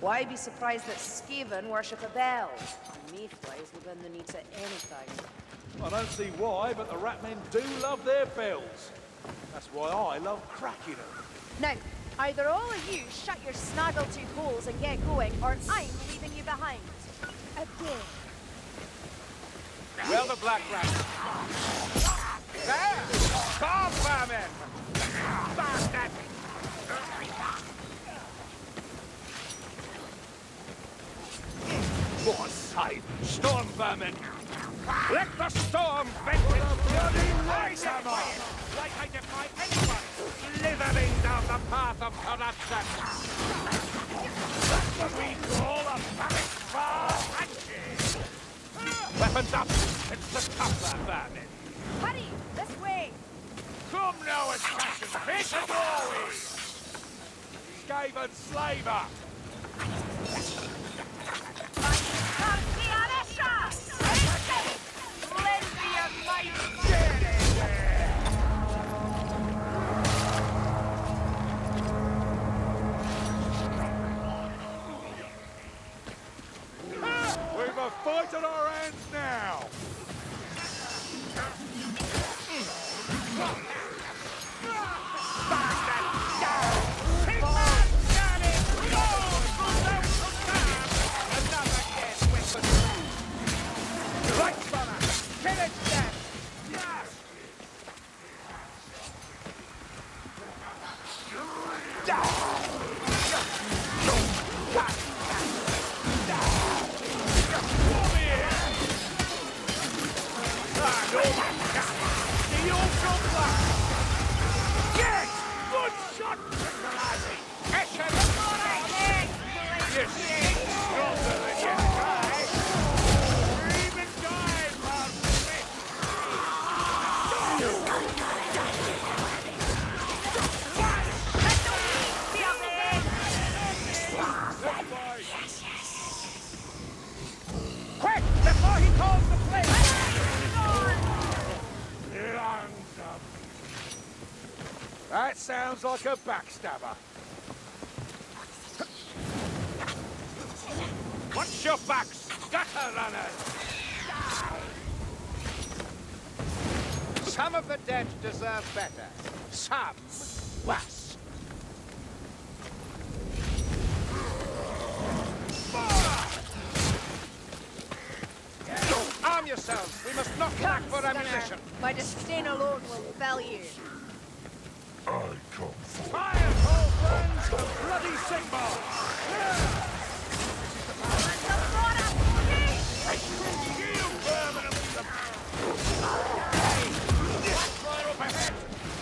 Why be surprised that Skaven worship a bell? Mayflies will bend the knee to anything. I don't see why, but the Ratmen do love their bells. That's why I love cracking them. Now, either all of you shut your snaggletooth holes and get going, or I'm leaving you behind. Again. Well, the Black Rat. There! Storm Vermin! Bastard! For sake, Storm Vermin! Let the storm vent its bloody razor off! Like I defy anyone slithering down the path of corruption! That's what we call a panic far punches! Weapons up! It's the tougher vermin! Hurry! This way! Come now, assassins! Hit the glory! Skaven slaver! We've a fight on our hands now! That sounds like a backstabber. Watch your backs, gutter runners! Some of the dead deserve better. Some worse. Arm yourselves. We must not lack for ammunition. My disdain alone will fell you. I come for Fire, old friends! The bloody Sigmar! You vermin of the... Right up ahead!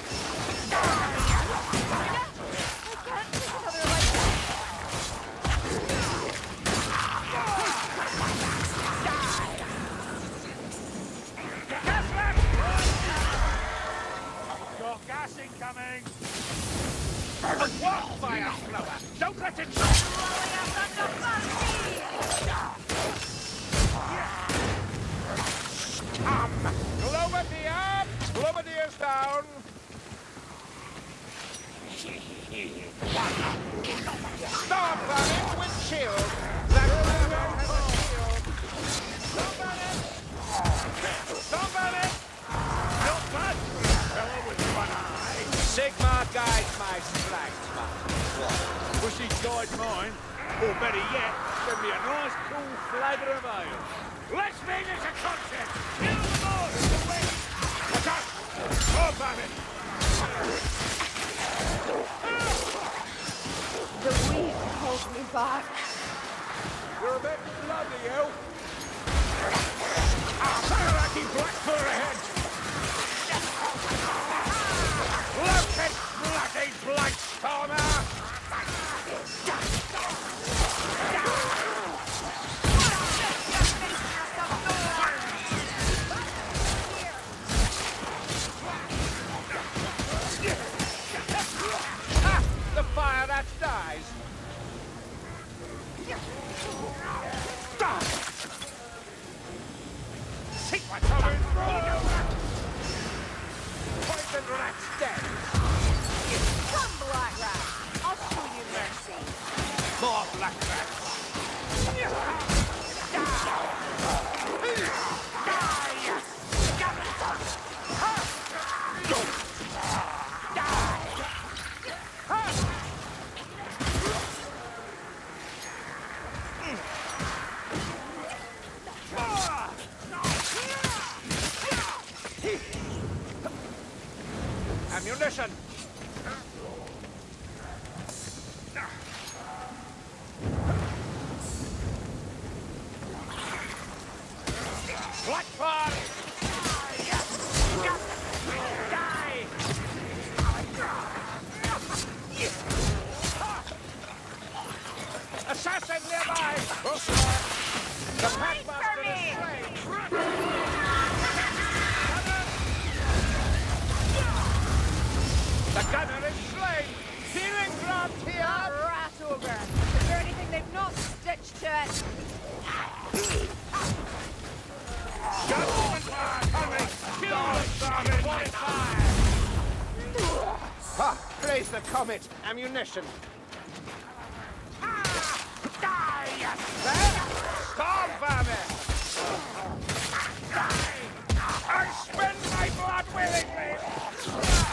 Got gas incoming! What fire flower? Don't let it shut! Globadier! Globadier's down! Storm Vermin with shield! That vermin has a shield! Storm Vermin! Storm Vermin! Not bad for a fellow with one eye! Sigmar guides my strikes, Master. Wish he'd guide mine. Or better yet, send me a nice cool flavor of ale. Let's make this a contest! In the morning, the way! Watch out! Storm Vermin! The weed holds me back. You're a bit bloody, elf. Saraki Blackfur ahead! Look at bloody Blightstormer! The fire that dies! Stop! Take my cover and throw! Poison rat's dead! Come, Black Rat! I'll black rats! Ammunition! Blackfire! Die! Assassin nearby! The packmaster is slain! The gunner is slain! Healing grant here! That rat ogre. Is there anything they've not stitched to it? Judgment coming! Kill the vermin! Ha! Praise the comet! Ammunition! Die! Storm vermin! I spend my blood willingly!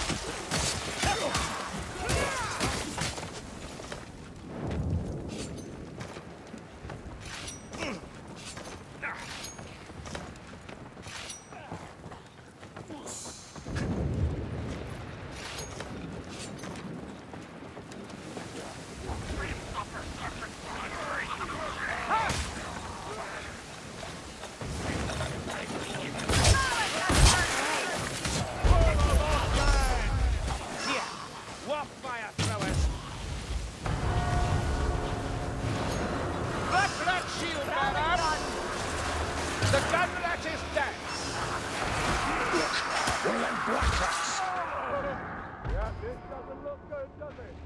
The gunrat is dead! Yeah, this doesn't look good, does it?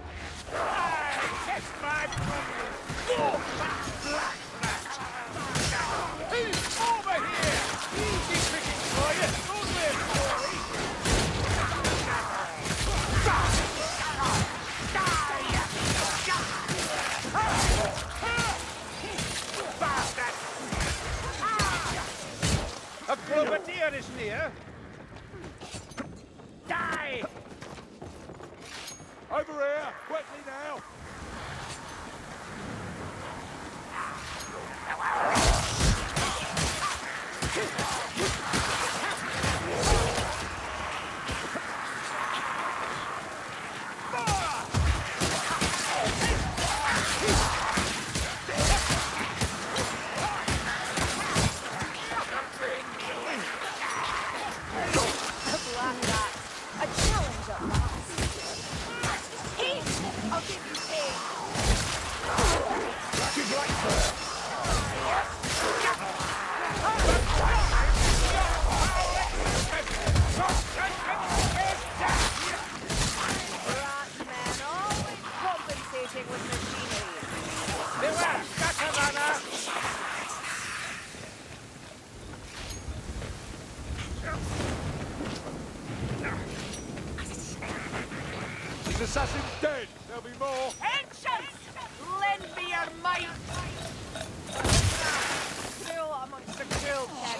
Kiss my black rat! He's over here! Easy picking for you! Don't live, Corey! Bastard! A grenadier is near! Die! Over here, quickly now! His assassin's dead. There'll be more. Ancients! Lend me your might! Cruel amongst the cruel, Ken.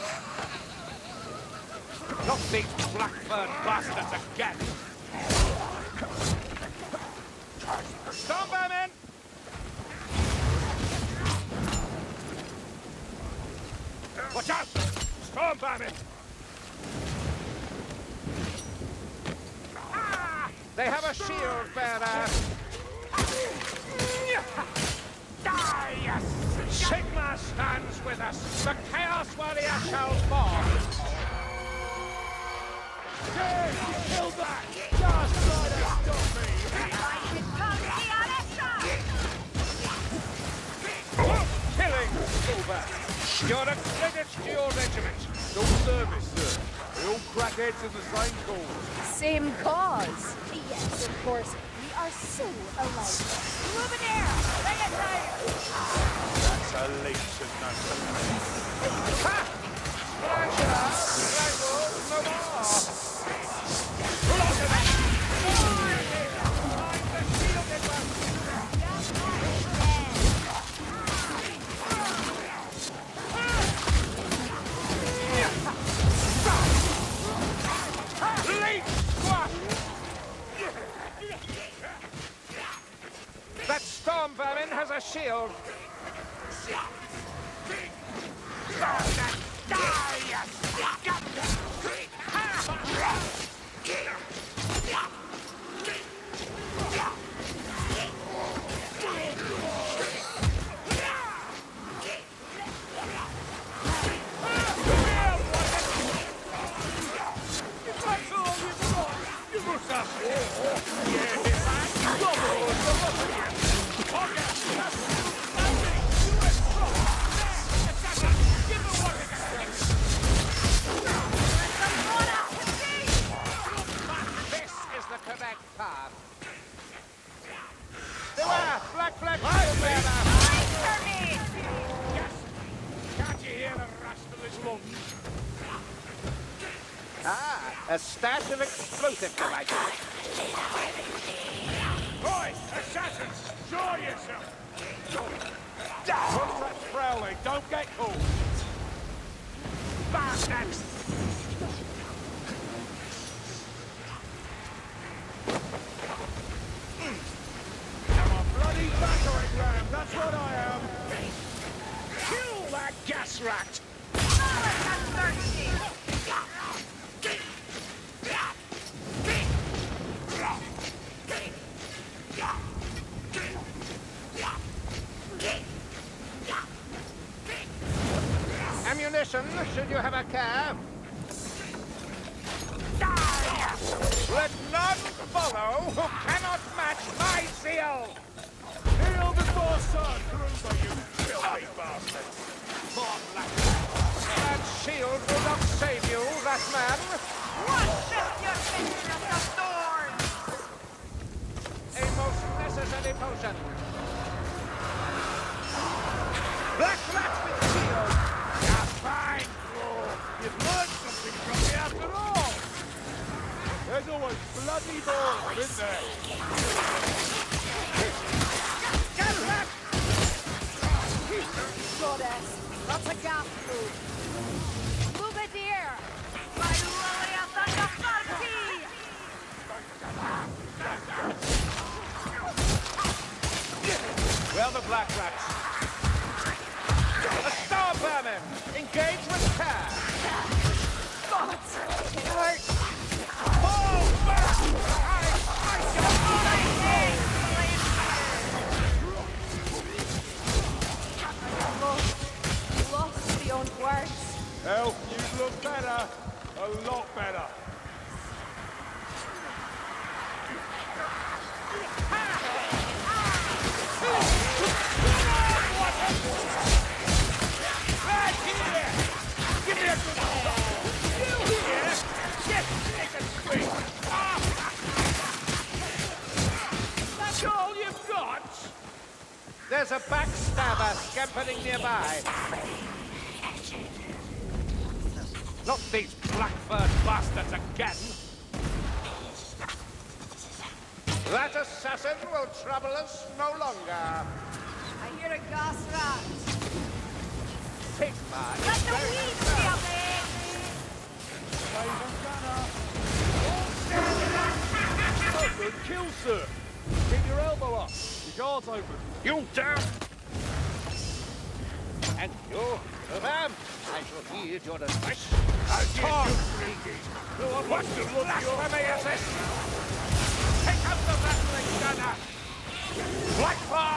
Not these black-furred bastards again! Stormvermin! Watch out! Stormvermin! They have a shield bearer! Die! Sigma stands with us! The Chaos Warrior shall fall! Kill that! Just try to stop me! Killing, Silver! You're a credit to your regiment! No service, sir. We're all crackheads of the same cause. Same cause? Yes, of course. We are so alike. Luminaire! Bring it down! That's a leech of nothing. Ha! Pressure! Strangle no more! I'm the shielded one! Storm Vermin has a shield. A stash of explosive devices. Boys, assassins, show yourself! Contact prowling, don't get caught! Bastards! I'm a bloody battering ram, that's what I am! Kill that gas rat! Ammunition, should you have a care. Let none follow who cannot match my zeal! Kneel before Sir Gruber, you filthy bastards! That shield will not save you, that man. Worship your mistress of thorns! A most necessary potion. Black rat with shield. Fine, Claw. You've learned something from me after all. There's always bloody more, isn't there? Goddess, that's a gas move. Move it here! My lily of the party! Well, the black rats. A Storm Vermin! Engage with care! Gods! It hurts! Fall back! Lost beyond words. Elf, you look better. A lot better. That's all you've got? There's a backstabber scampering nearby. Not these black-furred bastards again! That assassin will trouble us no longer. I hear a gas rat. Sigmar Let is the very weeds concerned. kill me! Oh, good kill, sir. Keep your elbow up. Your guard's open. You dare! And you, ma'am, I shall heed your advice. Talk! What blasphemy is this? Take out the rattling gunner! Blackfire!